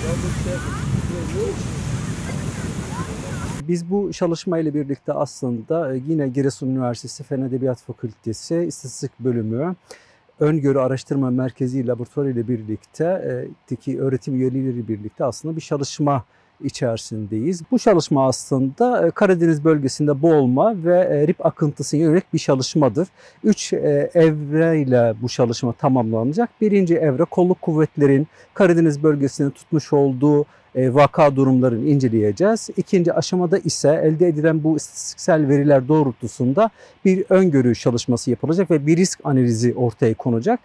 Biz bu çalışmayla birlikte aslında yine Giresun Üniversitesi Fen Edebiyat Fakültesi İstatistik Bölümü Öngörü Araştırma Merkezi Laboratuvarı ile birlikte öğretim üyeleriyle birlikte aslında bir çalışma içerisindeyiz. Bu çalışma aslında Karadeniz bölgesinde boğulma ve rip akıntısına yönelik bir çalışmadır. 3 evreyle bu çalışma tamamlanacak. Birinci evre kolluk kuvvetlerin Karadeniz bölgesinde tutmuş olduğu vaka durumlarını inceleyeceğiz. İkinci aşamada ise elde edilen bu istatistiksel veriler doğrultusunda bir öngörü çalışması yapılacak ve bir risk analizi ortaya konacak.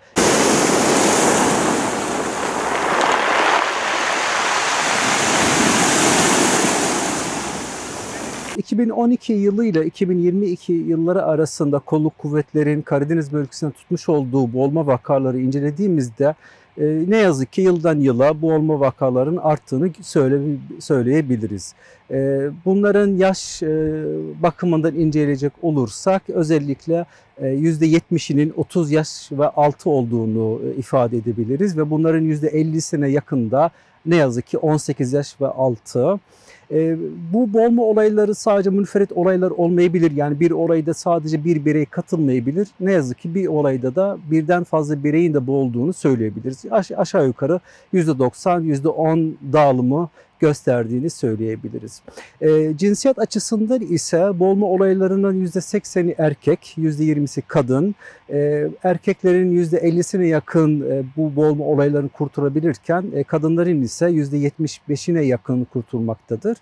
2012 yılı ile 2022 yılları arasında kolluk kuvvetlerin Karadeniz bölgesinde tutmuş olduğu boğulma vakaları incelediğimizde ne yazık ki yıldan yıla boğulma vakaların arttığını söyleyebiliriz. Bunların yaş bakımından inceleyecek olursak özellikle %70'inin 30 yaş ve altı olduğunu ifade edebiliriz ve bunların %50'sine yakında ne yazık ki 18 yaş ve altı. Bu boğulma olayları sadece münferit olaylar olmayabilir. Yani bir olayda sadece bir birey katılmayabilir. Ne yazık ki bir olayda da birden fazla bireyin de boğulduğunu söyleyebiliriz. Aşağı yukarı %90, %10 dağılımı gösterdiğini söyleyebiliriz. Cinsiyet açısından ise boğulma olaylarının %80'i erkek, %20'si kadın. Erkeklerin %50'sine yakın bu boğulma olaylarını kurtulabilirken kadınların ise %75'ine yakın kurtulmaktadır.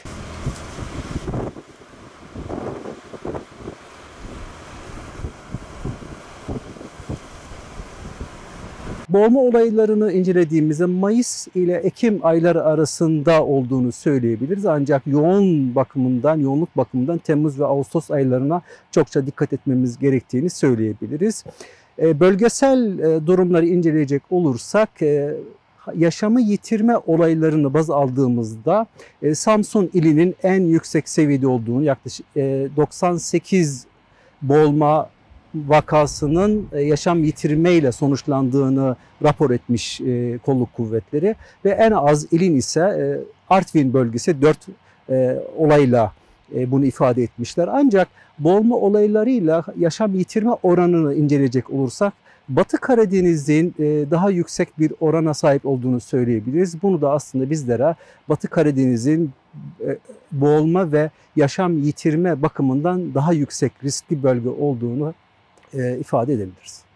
Boğulma olaylarını incelediğimizde Mayıs ile Ekim ayları arasında olduğunu söyleyebiliriz. Ancak yoğunluk bakımından Temmuz ve Ağustos aylarına çokça dikkat etmemiz gerektiğini söyleyebiliriz. Bölgesel durumları inceleyecek olursak yaşamı yitirme olaylarını baz aldığımızda Samsun ilinin en yüksek seviyede olduğunu, yaklaşık 98 boğulma vakasının yaşam yitirmeyle sonuçlandığını rapor etmiş kolluk kuvvetleri ve en az ilin ise Artvin bölgesi 4 olayla bunu ifade etmişler. Ancak boğulma olaylarıyla yaşam yitirme oranını inceleyecek olursak Batı Karadeniz'in daha yüksek bir orana sahip olduğunu söyleyebiliriz. Bunu da aslında bizlere Batı Karadeniz'in boğulma ve yaşam yitirme bakımından daha yüksek riskli bölge olduğunu ifade edebiliriz.